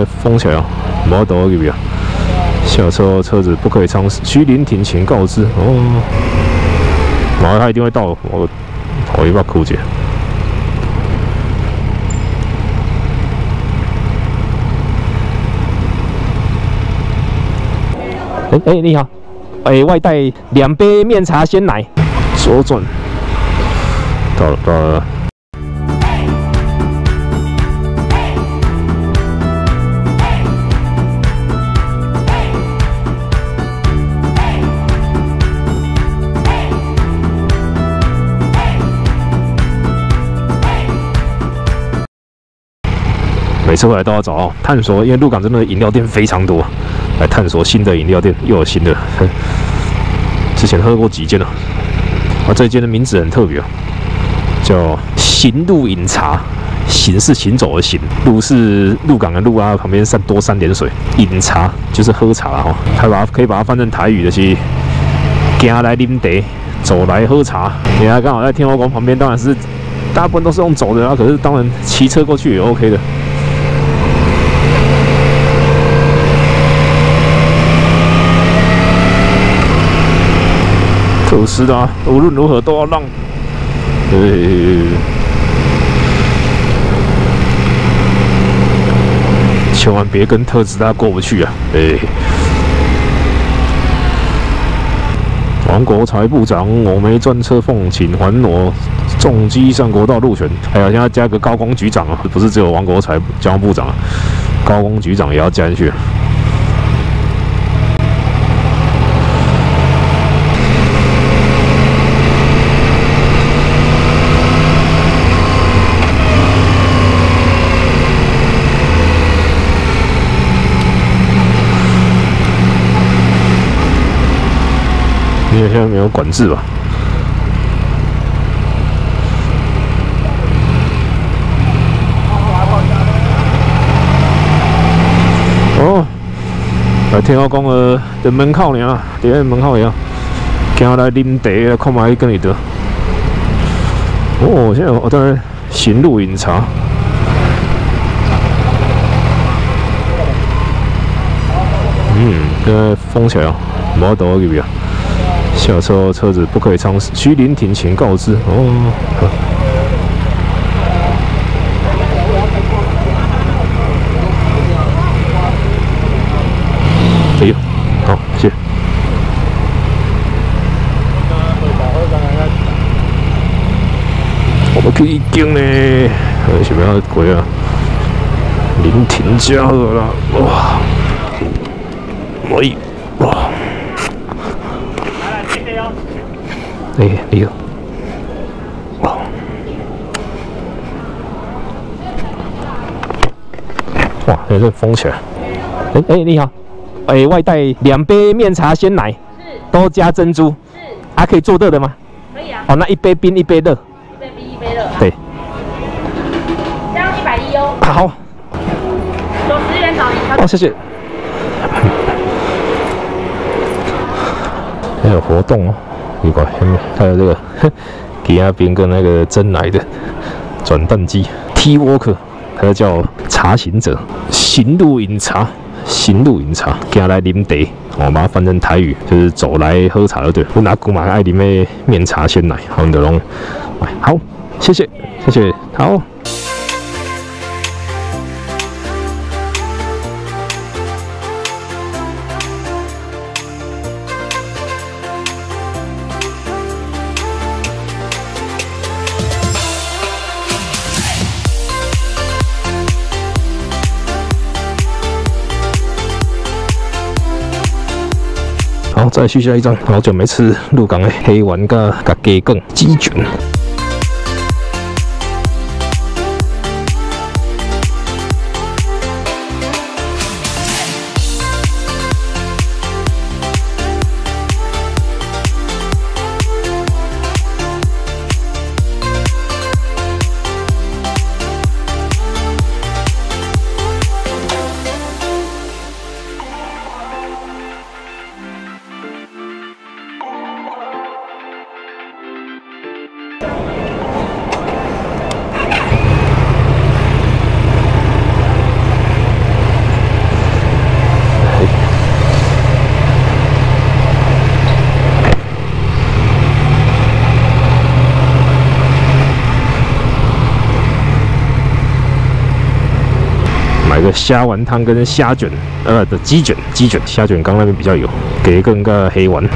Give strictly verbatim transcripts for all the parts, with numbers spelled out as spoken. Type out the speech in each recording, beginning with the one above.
封起来啊，无法度入去啊。下车后车子不可以尝试，需临停前告知。哦，马上他一定会到，我我一把哭姐。哎哎，你好，哎，外带两杯面茶鲜奶，左转。到了到了。 每次回来都要找哦，探索，因为鹿港真的饮料店非常多，来探索新的饮料店，又有新的。之前喝过几间了，啊，这间的名字很特别哦，叫行路饮茶。行是行走的行，路是鹿港的路啊，旁边三多三点水。饮茶就是喝茶啦哈，他把它可以把它翻成台语的是“行来啉茶，走来喝茶”。你看刚好在天后宫旁边，当然是大部分都是用走的啊，可是当然骑车过去也 OK 的。 特斯拉无论如何都要让，呃，千万别跟特斯拉过不去啊！哎，王国财部长，我没专车奉，请还我重机上国道路权。还有现在加个高工局长啊，不是只有王国财交通部长啊，高工局长也要加进去。 因为现在没有管制吧？哦，来天后宫的的门口呢，伫喺门口呢，行来啉茶，看卖跟你得。哦，现在我在行路饮茶。嗯，现在封起来啊，无法度入去啊。 下车后车子不可以尝试，需临停前告知。哦，哎呦，好，谢谢。我们去一间呢，呃，想要鬼啊？临停加贺啦，哇，喂，哇。 哎，你好，哇！哇，这是封起来。哎哎，你好，哎，外带两杯面茶鲜奶，是，都加珍珠，是，啊，可以做热的吗？可以啊。哦，那一杯冰，一杯热。一杯冰，一杯热。对。这样一百一哦。啊，好。九十元找你。哦，谢谢。还有活动哦。 奇怪，还有这个给阿边跟那个真来的转蛋机 T Walker， 它叫茶行者，行路饮茶，行路饮茶，行来啉茶，我把它翻成台语就是走来喝茶就对。我拿古马爱啉的面茶鲜奶，好的龙，好，谢谢，谢谢，好。 好，再续下一张。好久没吃鹿港的黑丸甲甲鸡羹鸡卷。 个虾丸汤跟虾卷，呃的鸡卷，鸡卷虾卷缸那边比较有，给更个黑丸。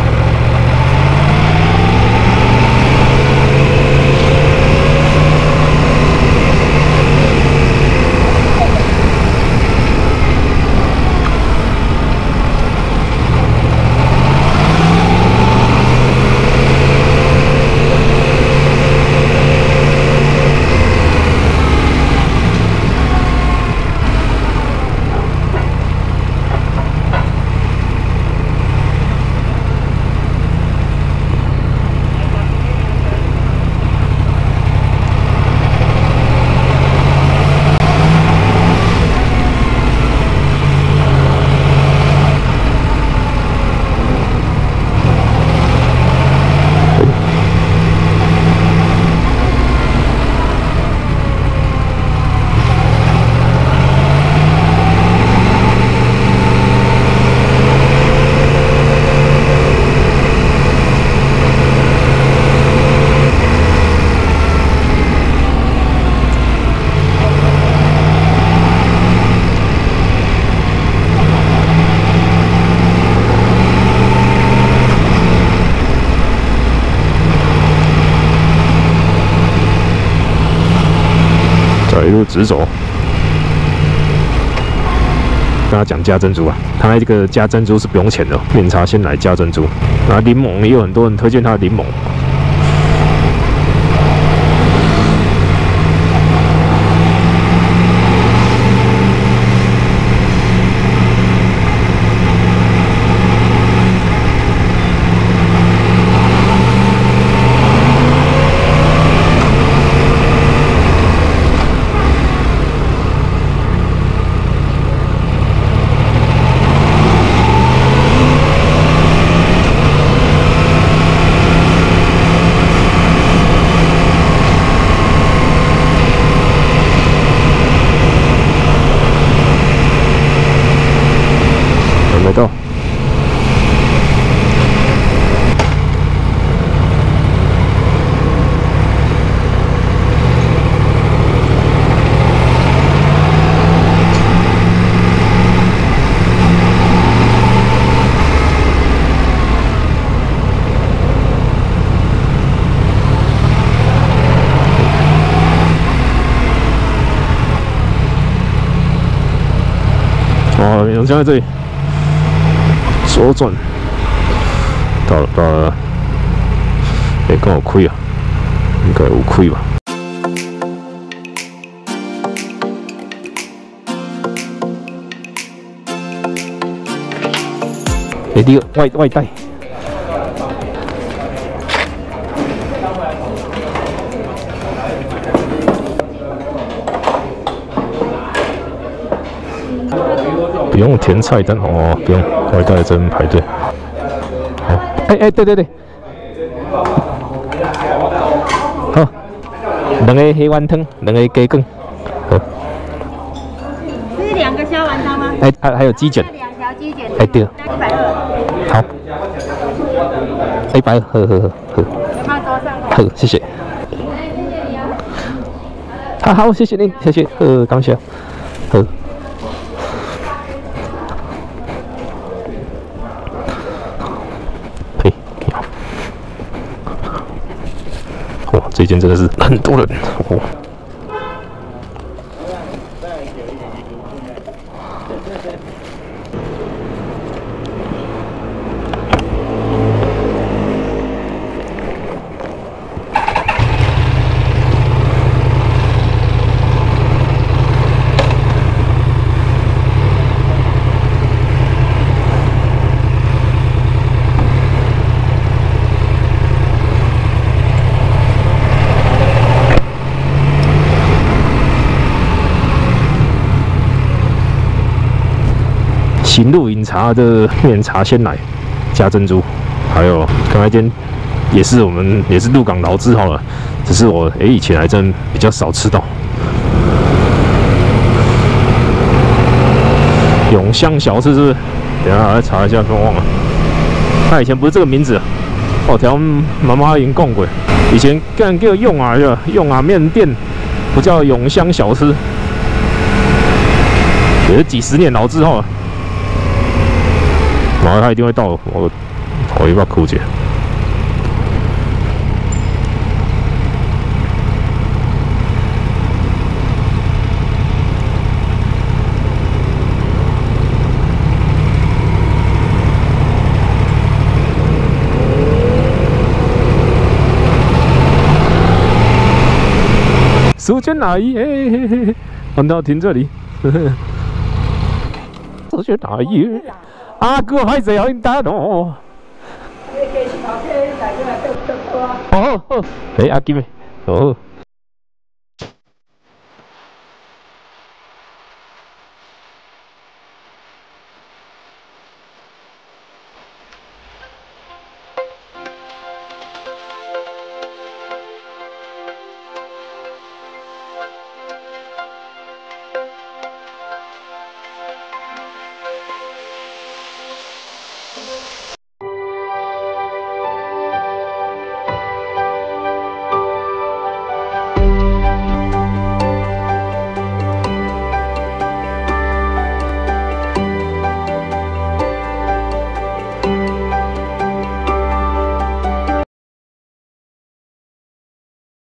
一路直走，跟他讲加珍珠啊，他那这个加珍珠是不用钱的，面茶先来加珍珠。然后柠檬也有很多人推荐他的柠檬。没到，哦，永祥在这里。左转，到了到了，哎、欸，刚好亏啊，应该有亏吧？哎、欸，第二外外带，不用填菜单哦，不用。外带这边排队，好，哎哎，对对对，好，两个黑丸汤，两个鸡羹，好。 这是两个虾丸汤吗？ 哎，还还有鸡卷， 两条鸡卷， 哎对， 一百二， 好，一百二，呵呵呵呵， 放桌上， 好，谢谢。好好，谢谢你，谢谢，呃，感谢，好。哇，这间真的是很多人哦。行路饮茶的面茶鲜奶加珍珠，还有刚才间也是我们也是鹿港老字号了，只是我哎、欸、以前还真比较少吃到。永香小吃是不是？等一下来查一下，别忘了。它以前不是这个名字，哦，条妈妈已经讲过，以前干叫用啊用啊面店，不叫永香小吃。 也是几十年老字号了。马上他一定会到，我我要不要哭姐？苏娟阿姨，嘿嘿嘿，我们要停这里。苏娟阿姨，阿哥还在很大哦。哦哦，哎阿金妹，哦。